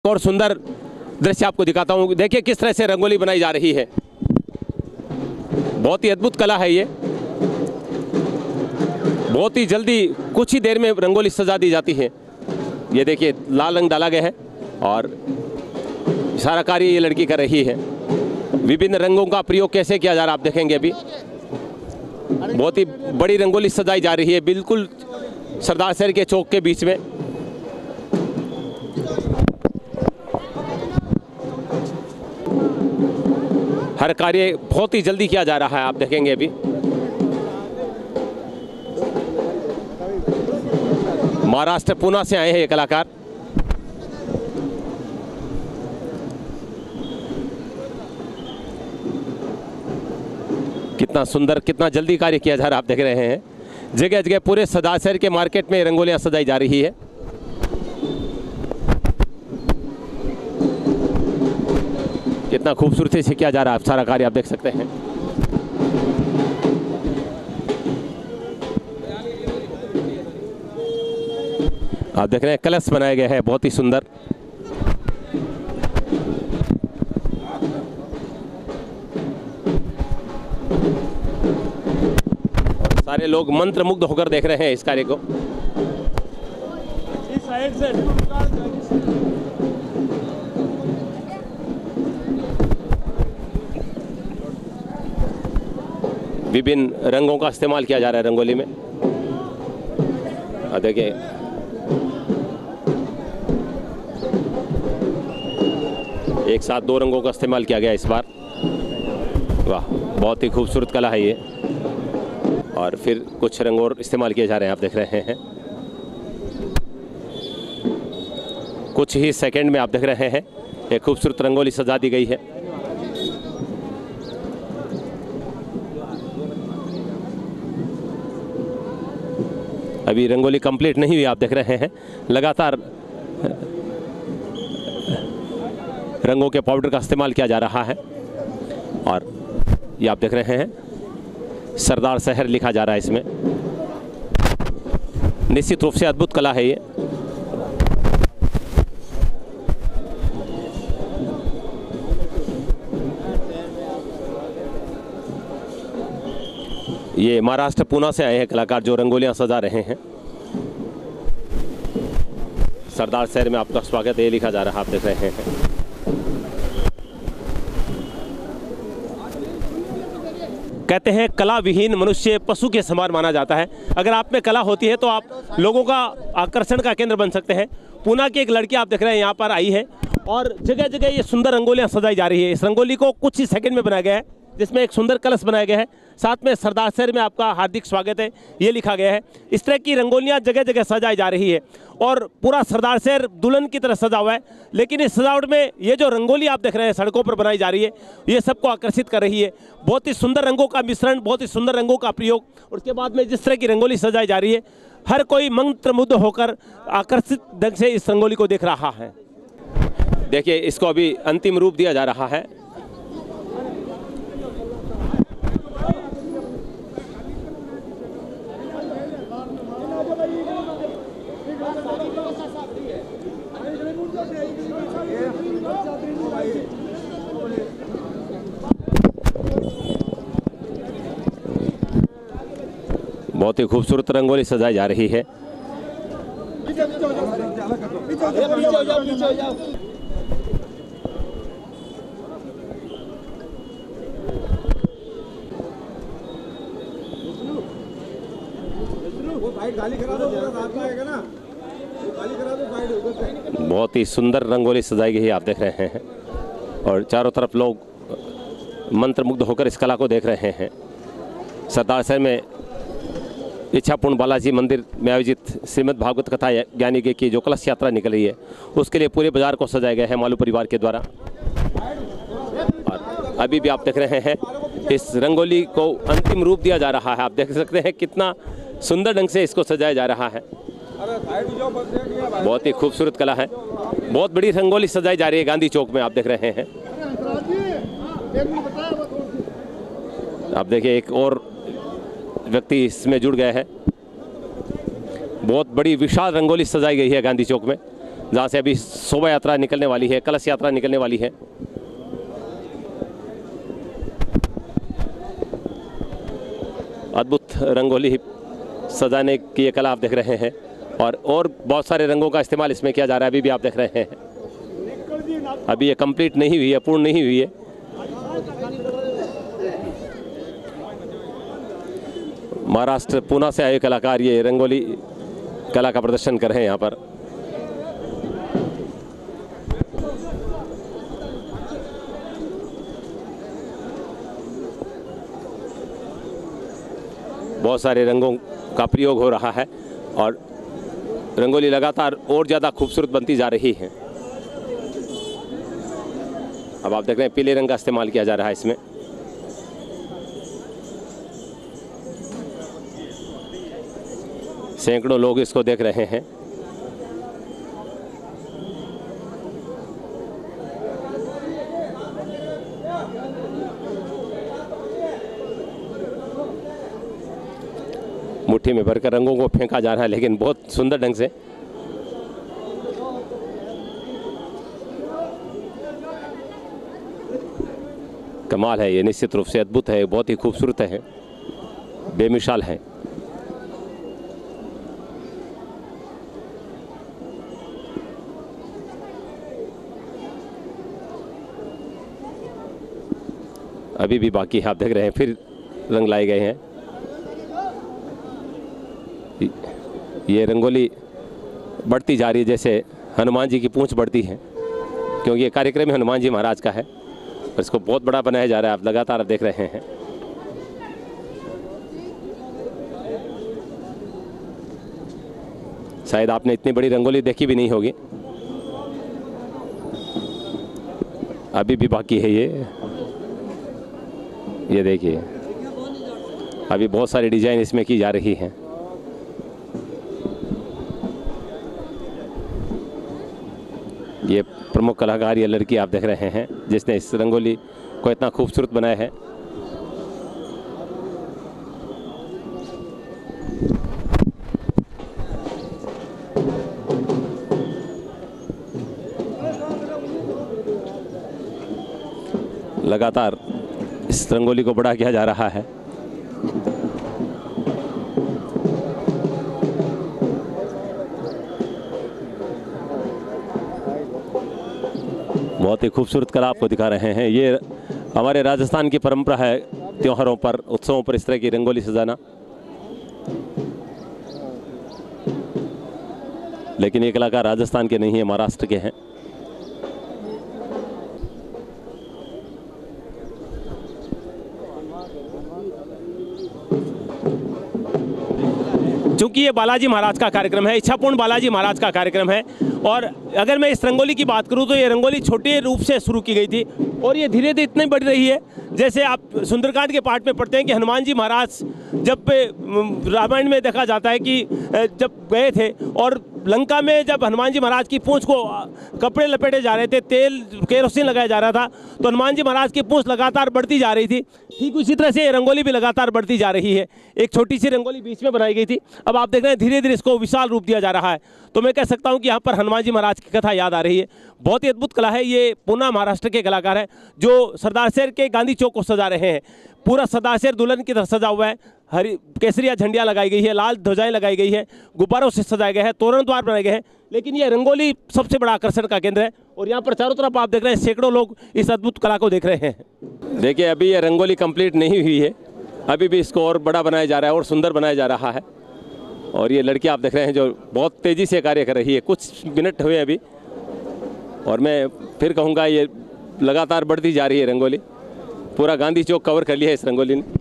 और सुंदर दृश्य आपको दिखाता हूँ। देखिए किस तरह से रंगोली बनाई जा रही है। बहुत ही अद्भुत कला है ये। बहुत ही जल्दी कुछ ही देर में रंगोली सजा दी जाती है। ये देखिए लाल रंग डाला गया है और सारा कार्य ये लड़की कर रही है। विभिन्न रंगों का प्रयोग कैसे किया जा रहा है आप देखेंगे अभी। बहुत ही बड़ी रंगोली सजाई जा रही है बिल्कुल सरदार शहर के चौक के बीच में। हर कार्य बहुत ही जल्दी किया जा रहा है आप देखेंगे अभी। महाराष्ट्र पुणे से आए हैं ये कलाकार। कितना सुंदर कितना जल्दी कार्य किया जा रहा है आप देख रहे हैं। जगह जगह पूरे सरदार शहर के मार्केट में रंगोलियां सजाई जा रही है। कितना खूबसूरती से किया जा रहा है सारा कार्य आप देख सकते हैं। आप देख रहे हैं कलश बनाया गया है बहुत ही सुंदर। और सारे लोग मंत्रमुग्ध होकर देख रहे हैं इस कार्य को। इस साइड से विभिन्न रंगों का इस्तेमाल किया जा रहा है रंगोली में। देखिए एक साथ दो रंगों का इस्तेमाल किया गया इस बार। वाह बहुत ही खूबसूरत कला है ये। और फिर कुछ रंग और इस्तेमाल किए जा रहे हैं आप देख रहे हैं। कुछ ही सेकंड में आप देख रहे हैं एक खूबसूरत रंगोली सजा दी गई है। अभी रंगोली कंप्लीट नहीं हुई आप देख रहे हैं। लगातार रंगों के पाउडर का इस्तेमाल किया जा रहा है। और ये आप देख रहे हैं सरदार शहर लिखा जा रहा है इसमें। निश्चित रूप से अद्भुत कला है ये महाराष्ट्र पुणे से आए हैं कलाकार जो रंगोलियां सजा रहे हैं। सरदार शहर में आपका स्वागत है लिखा जा रहा है आप देख रहे हैं। कहते हैं कला विहीन मनुष्य पशु के समान माना जाता है। अगर आप में कला होती है तो आप लोगों का आकर्षण का केंद्र बन सकते हैं। पुणे की एक लड़की आप देख रहे हैं यहाँ पर आई है और जगह जगह ये सुंदर रंगोलियां सजाई जा रही है। इस रंगोली को कुछ ही सेकंड में बनाया गया है जिसमें एक सुंदर कलश बनाया गया है। साथ में सरदार शहर में आपका हार्दिक स्वागत है ये लिखा गया है। इस तरह की रंगोलियां जगह जगह सजाई जा रही है और पूरा सरदार शहर दुल्हन की तरह सजा हुआ है। लेकिन इस सजावट में ये जो रंगोली आप देख रहे हैं सड़कों पर बनाई जा रही है ये सबको आकर्षित कर रही है। बहुत ही सुंदर रंगों का मिश्रण, बहुत ही सुंदर रंगों का प्रयोग। उसके बाद में जिस तरह की रंगोली सजाई जा रही है हर कोई मंत्रमुग्ध होकर आकर्षित ढंग से इस रंगोली को देख रहा है। देखिए इसको अभी अंतिम रूप दिया जा रहा है। बहुत ही खूबसूरत रंगोली सजाई जा रही है। बहुत ही सुंदर रंगोली सजाई गई है आप देख रहे हैं और चारों तरफ लोग मंत्रमुग्ध होकर इस कला को देख रहे हैं। सरदार शहर में इच्छापूर्ण बालाजी मंदिर में आयोजित श्रीमद् भागवत कथा ज्ञानी की जो कलश यात्रा निकल रही है उसके लिए पूरे बाजार को सजाया गया है मालू परिवार के द्वारा। और अभी भी आप देख रहे हैं इस रंगोली को अंतिम रूप दिया जा रहा है। आप देख सकते हैं कितना सुंदर ढंग से इसको सजाया जा रहा है। बहुत ही खूबसूरत कला है। बहुत बड़ी रंगोली सजाई जा रही है गांधी चौक में आप देख रहे हैं। आप देखिए एक और व्यक्ति इसमें जुड़ गए हैं। बहुत बड़ी विशाल रंगोली सजाई गई है गांधी चौक में। जहाँ से अभी शोभा यात्रा निकलने वाली है, कलश यात्रा निकलने वाली है। अद्भुत रंगोली सजाने की ये कला आप देख रहे हैं और बहुत सारे रंगों का इस्तेमाल इसमें किया जा रहा है। अभी भी आप देख रहे हैं, अभी ये कंप्लीट नहीं हुई है, पूर्ण नहीं हुई है। महाराष्ट्र पुणे से आए कलाकार ये रंगोली कला का प्रदर्शन कर रहे हैं यहाँ पर। बहुत सारे रंगों का प्रयोग हो रहा है और रंगोली लगातार और ज़्यादा खूबसूरत बनती जा रही है। अब आप देख रहे हैं पीले रंग का इस्तेमाल किया जा रहा है इसमें। सैकड़ों लोग इसको देख रहे हैं। मुट्ठी में भरकर रंगों को फेंका जा रहा है, लेकिन बहुत सुंदर ढंग से। कमाल है ये, निश्चित रूप से अद्भुत है, बहुत ही खूबसूरत है, बेमिसाल है। अभी भी बाकी है, आप देख रहे हैं फिर रंग लाए गए हैं। ये रंगोली बढ़ती जा रही है, जैसे हनुमान जी की पूंछ बढ़ती है, क्योंकि ये कार्यक्रम हनुमान जी महाराज का है और इसको बहुत बड़ा बनाया जा रहा है। आप लगातार देख रहे हैं। शायद आपने इतनी बड़ी रंगोली देखी भी नहीं होगी। अभी भी बाकी है ये देखिए, अभी बहुत सारी डिजाइन इसमें की जा रही हैं। ये प्रमुख कलाकार, ये लड़की आप देख रहे हैं जिसने इस रंगोली को इतना खूबसूरत बनाया है। लगातार इस रंगोली को बड़ा किया जा रहा है। बहुत ही खूबसूरत कला आपको दिखा रहे हैं। ये हमारे राजस्थान की परंपरा है, त्योहारों पर, उत्सवों पर इस तरह की रंगोली सजाना। लेकिन ये कलाकार राजस्थान के नहीं है, महाराष्ट्र के हैं। क्योंकि ये बालाजी महाराज का कार्यक्रम है, इच्छापूर्ण बालाजी महाराज का कार्यक्रम है। और अगर मैं इस रंगोली की बात करूं तो ये रंगोली छोटे रूप से शुरू की गई थी और ये धीरे धीरे इतनी बढ़ रही है, जैसे आप सुंदरकांड के पाठ में पढ़ते हैं कि हनुमान जी महाराज जब रामायण में देखा जाता है कि जब गए थे और लंका में जब हनुमान जी महाराज की पूंछ को कपड़े लपेटे जा रहे थे, तेल केरोसिन लगाया जा रहा था, तो हनुमान जी महाराज की पूंछ लगातार बढ़ती जा रही थी। ठीक उसी तरह से रंगोली भी लगातार बढ़ती जा रही है। एक छोटी सी रंगोली बीच में बनाई गई थी, अब आप देख रहे हैं धीरे धीरे इसको विशाल रूप दिया जा रहा है। तो मैं कह सकता हूँ कि यहाँ पर हनुमान जी महाराज की कथा याद आ रही है। बहुत ही अद्भुत कला है। ये पुणे महाराष्ट्र के कलाकार हैं जो सरदार शहर के गांधी चौक को सजा रहे हैं। पूरा सरदार शहर दुल्हन की तरह सजा हुआ है। हरी केसरिया झंडियाँ लगाई गई है, लाल ध्वजाएं लगाई गई है, गुब्बारों से सजाए गए हैं, तोरण द्वार बनाए गए हैं। लेकिन ये रंगोली सबसे बड़ा आकर्षण का केंद्र है और यहाँ पर चारों तरफ आप देख रहे हैं सैकड़ों लोग इस अद्भुत कला को देख रहे हैं। देखिए, अभी ये रंगोली कंप्लीट नहीं हुई है, अभी भी इसको और बड़ा बनाया जा रहा है और सुंदर बनाया जा रहा है। और ये लड़की आप देख रहे हैं जो बहुत तेज़ी से कार्य कर रही है। कुछ मिनट हुए अभी और मैं फिर कहूँगा ये लगातार बढ़ती जा रही है रंगोली। पूरा गांधी चौक कवर कर लिया है इस रंगोली ने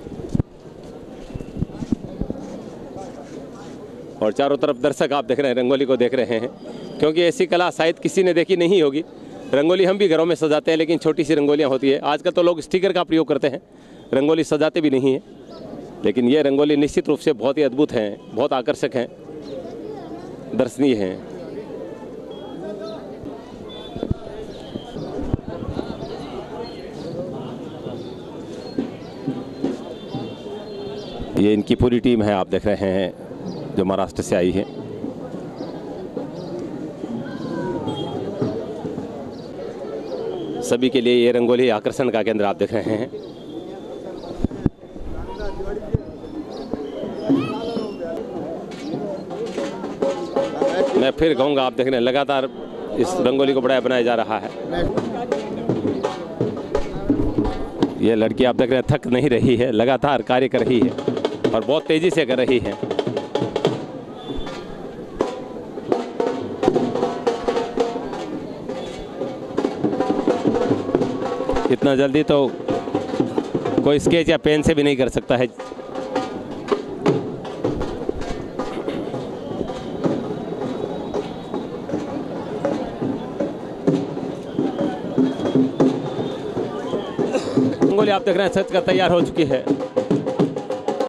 और चारों तरफ दर्शक आप देख रहे हैं, रंगोली को देख रहे हैं, क्योंकि ऐसी कला शायद किसी ने देखी नहीं होगी। रंगोली हम भी घरों में सजाते हैं, लेकिन छोटी सी रंगोलियाँ होती है। आजकल तो लोग स्टिकर का प्रयोग करते हैं, रंगोली सजाते भी नहीं हैं। लेकिन ये रंगोली निश्चित रूप से बहुत ही अद्भुत हैं, बहुत आकर्षक हैं, दर्शनीय हैं। ये इनकी पूरी टीम है, आप देख रहे हैं, जो महाराष्ट्र से आई है। सभी के लिए ये रंगोली आकर्षण का केंद्र आप देख रहे हैं। मैं फिर कहूँगा, आप देख रहे हैं लगातार इस रंगोली को बढ़ाया बनाया जा रहा है। ये लड़की आप देख रहे हैं थक नहीं रही है, लगातार कार्य कर रही है और बहुत तेजी से कर रही है। इतना जल्दी तो कोई स्केच या पेन से भी नहीं कर सकता है। रंगोली आप देख रहे हैं सच कर तैयार हो चुकी है।